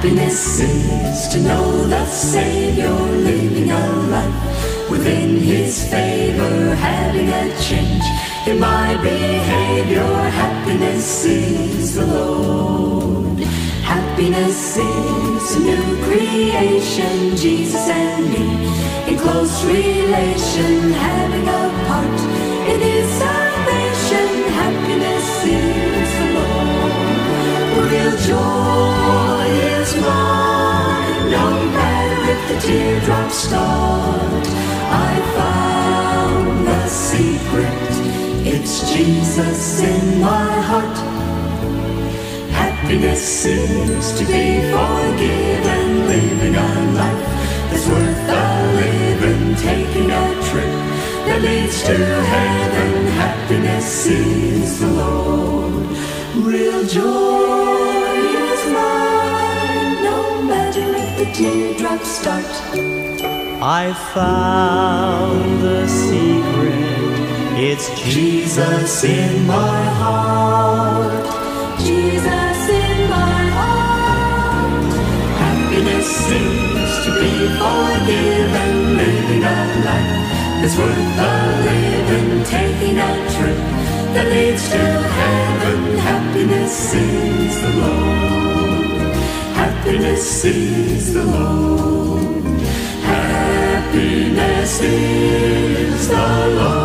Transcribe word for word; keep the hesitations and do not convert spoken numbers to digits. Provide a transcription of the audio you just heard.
Happiness is to know the Savior, living a life within His favor, having a change in my behavior. Happiness is the Lord. Happiness is a new creation, Jesus and me in close relation, having a part in His salvation. Happiness is the Lord. Real joy is mine, no matter if the teardrops start. I found the secret, it's Jesus in my heart. Happiness is to be forgiven, living a life that's worth a living, taking a trip that leads to heaven. Happiness is the Lord. Real joy is mine, no matter if the teardrops start. I found the secret, it's Jesus in my heart. Jesus in my heart. Happiness is to be forgiven, living a life that's worth a living, taking a trip that leads to heaven. Happiness is the Lord. Happiness is the Lord. Happiness is the Lord.